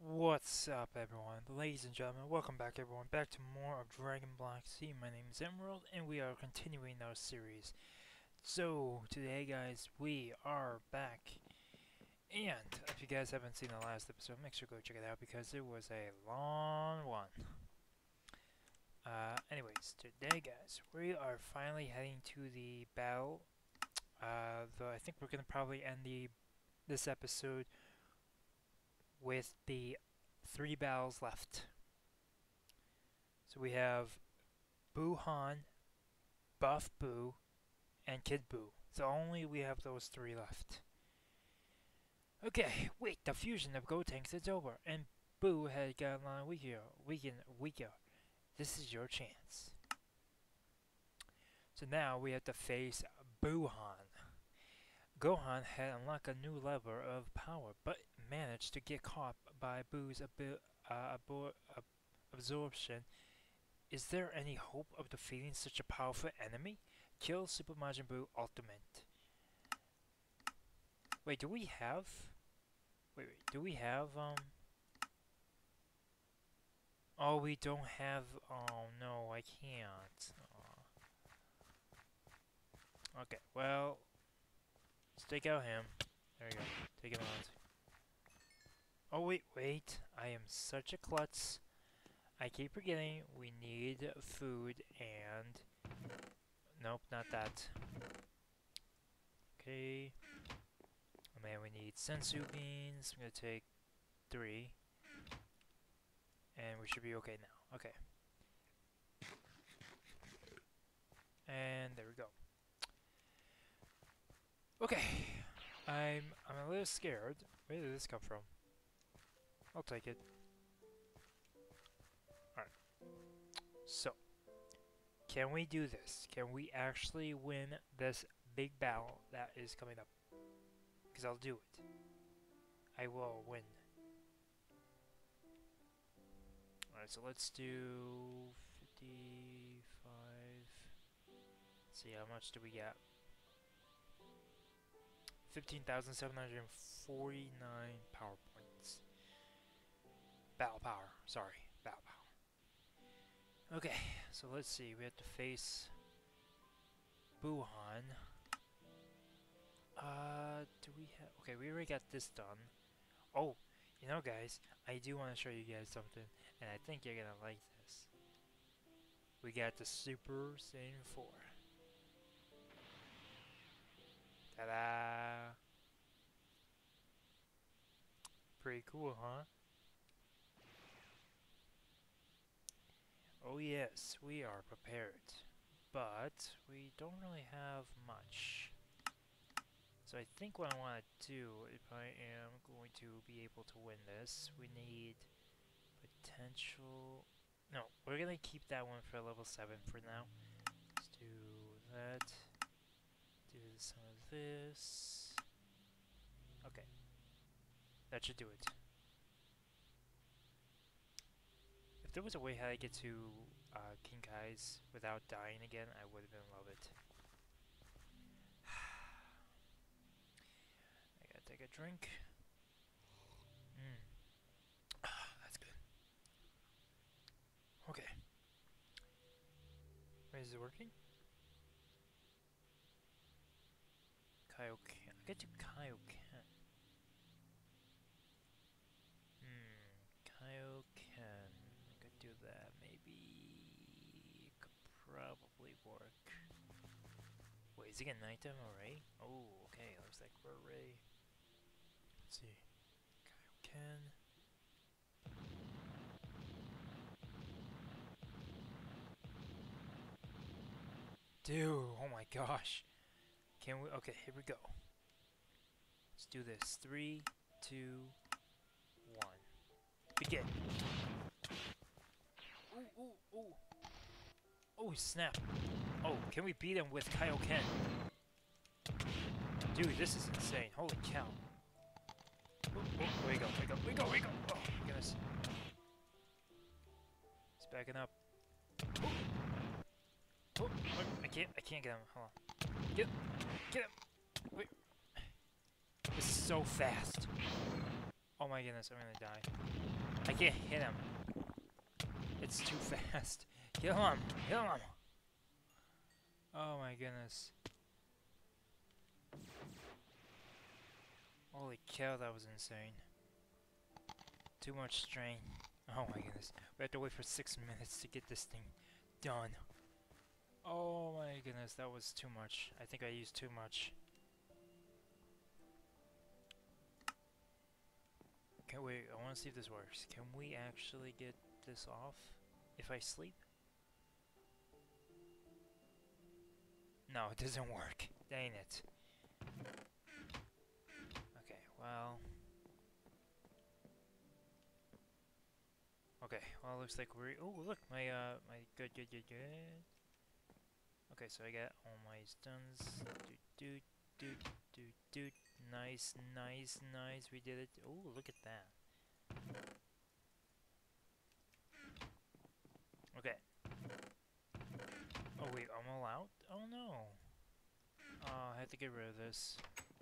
What's up, everyone? Ladies and gentlemen, welcome back, everyone. Back to more of Dragon Black Sea. My name is Emerald, and we are continuing our series. So, today, guys, we are back. And if you guys haven't seen the last episode, make sure to go check it out because it was a long one. Anyways, today, guys, we are finally heading to the battle. Though I think we're gonna probably end this episode with the 3 battles left. So we have Buu Han, Buff Buu, and Kid Buu. So only we have those 3 left. Okay, wait, the fusion of Gotenks is over, and Buu has gotten weaker. This is your chance. So now we have to face Buhan. Gohan had unlocked a new level of power, but managed to get caught by Buu's absorption. Is there any hope of defeating such a powerful enemy? Kill Super Majin Buu Ultimate. Wait, do we have... do we have, Oh, we don't have... Oh, no, I can't. Okay, well... Let's take out him. There we go. Take him out. Oh, wait. I am such a klutz. I keep forgetting we need food and... Nope, not that. Okay. And then we need sensu beans. I'm gonna take 3. And we should be okay now. Okay. And there we go. Okay. I'm a little scared. Where did this come from? I'll take it. Alright. So, can we do this? Can we actually win this big battle that is coming up? Because I'll do it. I will win. Alright, so let's do 55. Let's see, how much do we get? 15,749 power points. Battle power. Sorry, battle power. Okay, so let's see. We have to face Buhan. Do we have... Okay, we already got this done. Oh, you know, guys, I do want to show you guys something, and I think you're gonna like this. We got the Super Saiyan 4. Ta-da! Pretty cool, huh? Oh yes, we are prepared. But we don't really have much. So I think what I want to do, if I am going to be able to win this, we need potential... No, we're going to keep that one for level 7 for now. Let's do that. Do some of this. Okay. That should do it. If there was a way how I get to King Kai's without dying again, I would have been love it. I gotta take a drink. That's good. Okay. Wait, is it working? Kaioken. I get to Kaioken. Kaioken. I could do that. Maybe it could probably work. Wait, is it getting nighttime already? Oh, okay. Looks like we're ready. Let's see. Kaioken. Dude, oh my gosh. Can we? Okay, here we go. Let's do this. 3, 2, 1. Begin. Ooh. Oh, snap. Oh, can we beat him with Kaioken? Dude, this is insane. Holy cow. We go. Oh, my goodness. He's backing up. Oh, I can't get him. Hold on. Get him. Wait. This is so fast. Oh my goodness, I'm gonna die. I can't hit him. It's too fast. Kill him! Kill him! Oh my goodness. Holy cow, that was insane. Too much strain. Oh my goodness. We have to wait for 6 minutes to get this thing done. Oh my goodness, that was too much. I think I used too much. Okay, wait, I want to see if this works. Can we actually get this off if I sleep? No, it doesn't work. Dang it. Okay, well... Okay, well, it looks like we're... Oh, look, my good. Okay, so I got all my stuns. Do. Nice, nice, nice. We did it. Oh, look at that. Okay. Oh, wait, I'm all out? Oh, no. I have to get rid of this.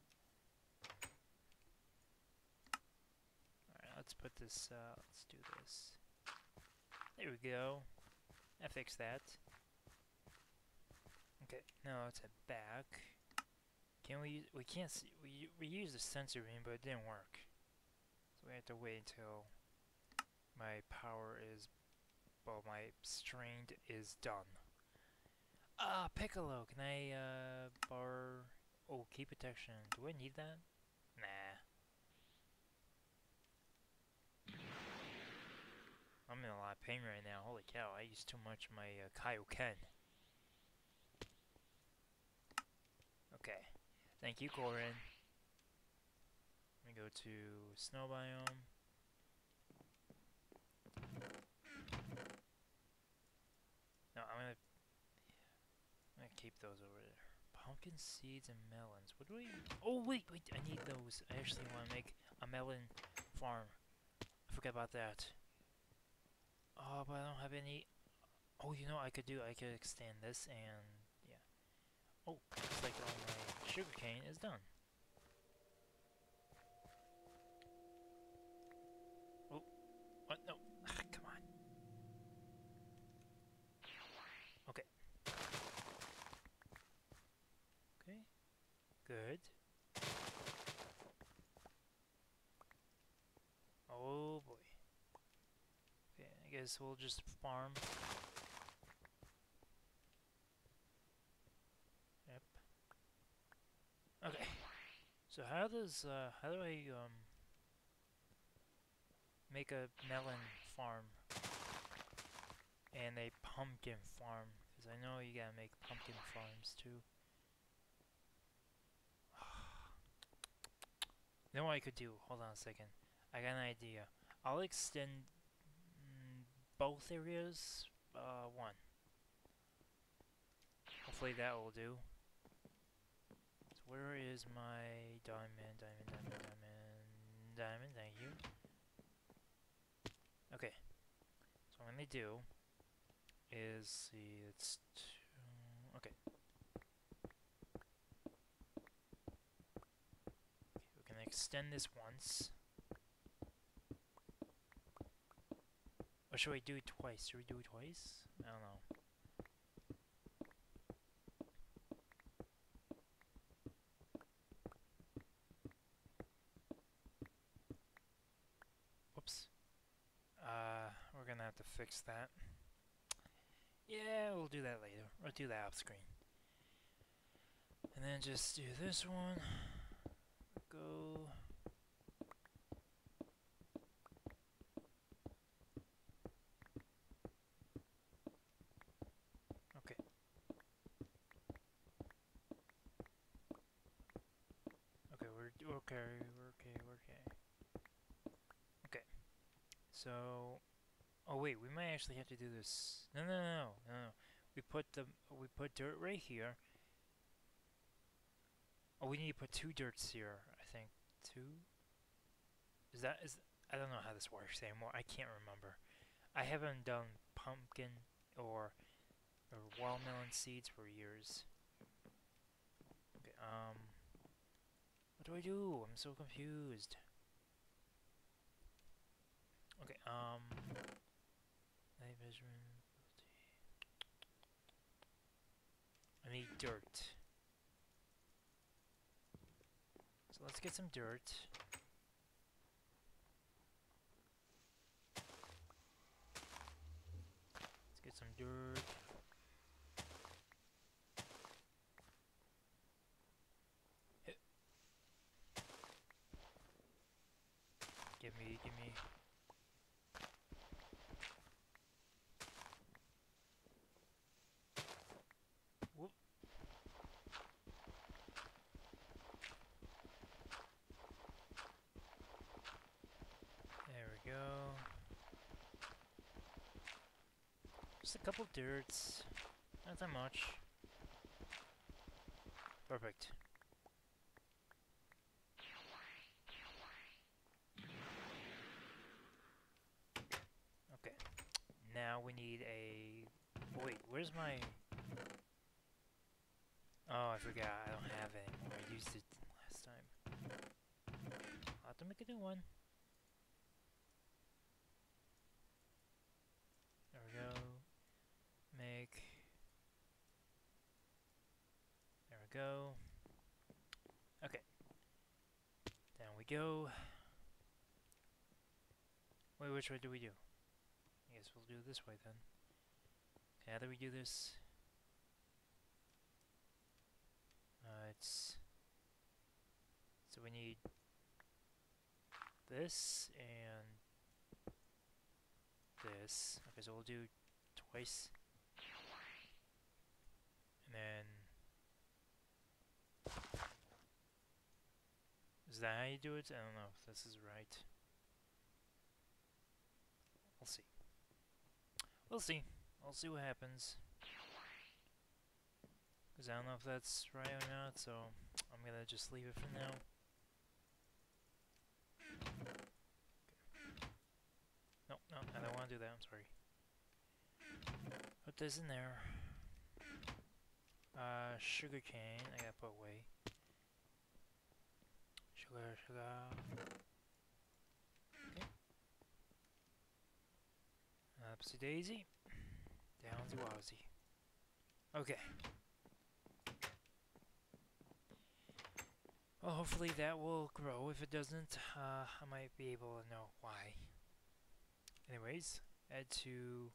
Alright, let's put this, let's do this. There we go. I fixed that. Okay, now let's head back. Can we can't see, we used the sensor beam, but it didn't work. So we have to wait until my power is, well, my strained is done. Ah, Piccolo, can I, bar, oh, key protection, do I need that? Nah. I'm in a lot of pain right now, holy cow, I used too much of my, Kaioken. Okay, thank you, Corin. Let me go to snow biome. No, I'm gonna keep those over there. Pumpkin seeds and melons. What do we... Oh, wait, I need those. I actually want to make a melon farm. I forgot about that. Oh, but I don't have any... Oh, you know what I could do? I could extend this and... yeah. Oh, looks like all my sugarcane is done. Oh, what? No. Ah, come on. Okay. Okay. Good. Oh boy. Okay, I guess we'll just farm. Yep. Okay. So how do I make a melon farm and a pumpkin farm? Because I know you gotta make pumpkin farms too. You know what I could do? Hold on a second. I got an idea. I'll extend both areas, one. Hopefully that will do. So where is my diamond? Diamond, thank you. Okay. So what I'm gonna do is see, it's okay. We're gonna extend this once. Or should we do it twice? Should we do it twice? I don't know. Whoops. We're gonna have to fix that. Yeah, we'll do that later. We'll do that off screen. And then just do this one. Go. Okay. Okay, we're okay. Okay. So, oh wait, we might actually have to do this. No. We put dirt right here. Oh, we need to put 2 dirts here, I think. 2? I don't know how this works anymore. I can't remember. I haven't done pumpkin or watermelon seeds for years. Okay, what do I do? I'm so confused. night measurement. I need dirt. So let's get some dirt. Let's get some dirt. Give me. Whoop. There we go. Just a couple dirts. Not that much. Perfect. Okay. Now we need a... Oh, wait, where's my... Oh, I forgot. I don't have it anymore. I used it last time. I'll have to make a new one. There we go. Make. There we go. Okay. Down we go. Wait, which way do we do? I guess we'll do it this way then. Okay, how do we do this? So we need this and this. Okay, so we'll do twice. And then... Is that how you do it? I don't know if this is right. We'll see. We'll see. We'll see what happens. Because I don't know if that's right or not, so I'm gonna just leave it for now. Okay. No, I don't want to do that, I'm sorry. Put this in there. Sugar cane, I gotta put away. Sugar. Okay. Upsy daisy. Downsy wowsy. Okay. Well, hopefully that will grow. If it doesn't, I might be able to know why. Anyways, add to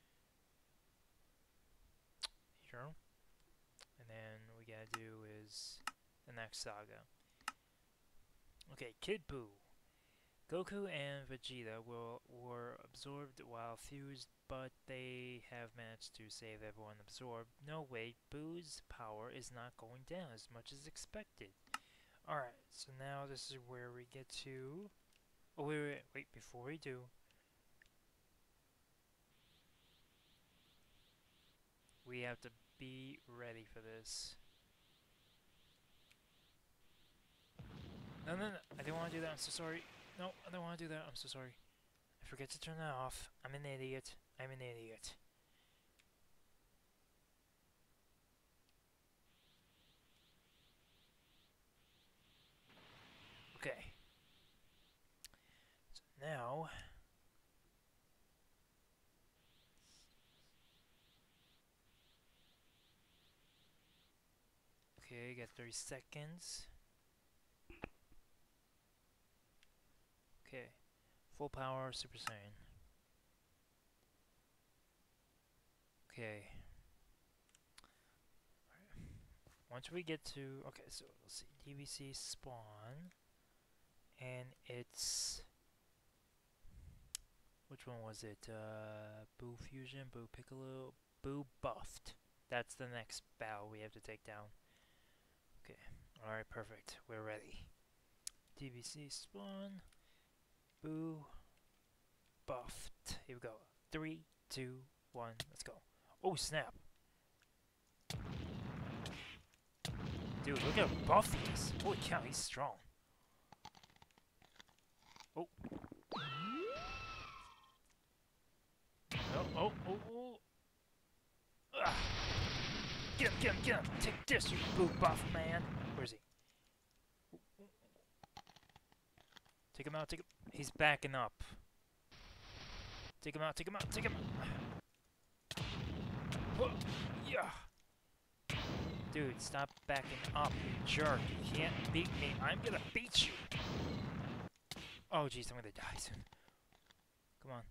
here. And then what we gotta do is the next saga. Okay, Kid Buu. Goku and Vegeta were absorbed while fused, but they have managed to save everyone absorbed. No, wait, Buu's power is not going down as much as expected. Alright, so now this is where we get to... Oh, wait, before we do... We have to be ready for this. No, I didn't want to do that, I'm so sorry. No, I don't want to do that, I'm so sorry. I forget to turn that off. I'm an idiot. Okay. So now... Okay, got 30 seconds. Okay. Full power, Super Saiyan. Okay. Alright. Once we get to... Okay, so let's see. DBC spawn. And it's... Which one was it? Buu Fusion, Buu Piccolo, Buu Buffed. That's the next battle we have to take down. Okay. Alright, perfect. We're ready. DBC spawn. Buu Buffed. Here we go. 3, 2, 1, let's go. Oh, snap. Dude, look how buff he is. Holy cow, he's strong. Oh. Oh. Ah. Get him. Take this, you Buu Buff man. Where is he? Take him out, He's backing up. Take him out, take him out, take him out. Oh, yeah. Dude, stop backing up, you jerk. You can't beat me. I'm gonna beat you. Oh, jeez, I'm gonna die soon. Come on.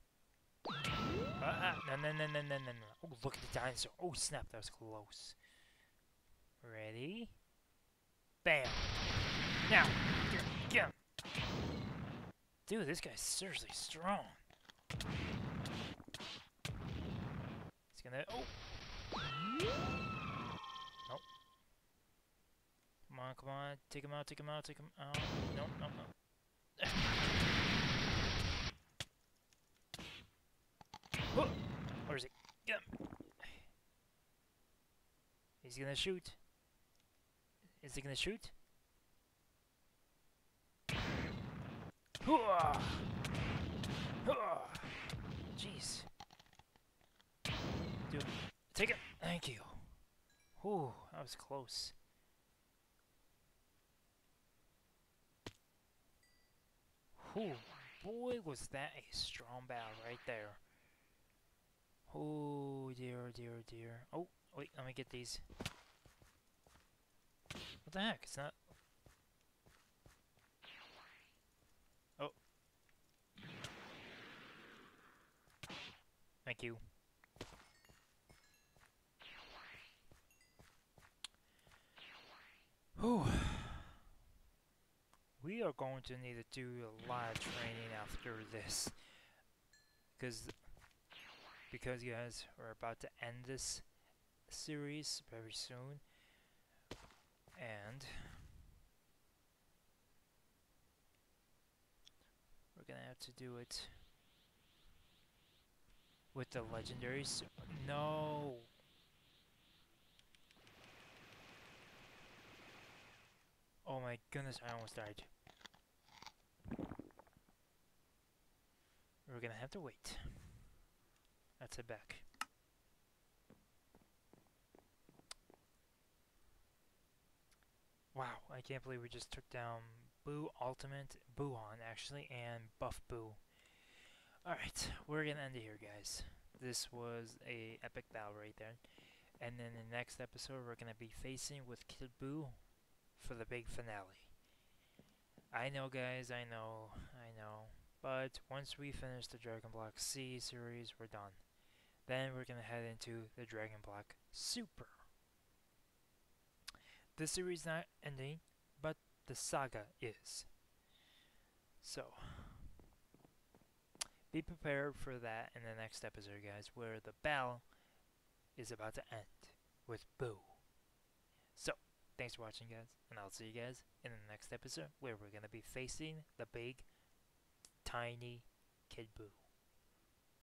No. Oh, look at the dinosaur. Oh, snap, that was close. Ready? Bam. Now, get him. Dude, this guy's seriously strong. He's gonna... Oh! Nope. Come on. Take him out. No. Oh! Where is he? Get him! He's gonna shoot. Is he gonna shoot? Jeez. Dude, take it. Thank you. Whew, that was close. Whew, boy, was that a strong battle right there. Oh, dear. Oh, wait, let me get these. What the heck? It's not... Oh. Thank you. Whew. We are going to need to do a lot of training after this. Because guys, we're about to end this series very soon. And we're gonna have to do it with the legendaries. No! Oh my goodness, I almost died. We're gonna have to wait. Let's head back. Wow, I can't believe we just took down Buu Ultimate, Buuhan actually, and Buff Buu. Alright, we're gonna end it here, guys. This was a epic battle right there. And then in the next episode, we're gonna be facing with Kid Buu for the big finale. I know, guys, I know. But once we finish the Dragon Block C series, we're done. Then we're gonna head into the Dragon Block Super. This series is not ending, but the saga is. So, be prepared for that in the next episode, guys, where the battle is about to end with Buu. So, thanks for watching, guys, and I'll see you guys in the next episode where we're going to be facing the big, tiny Kid Buu.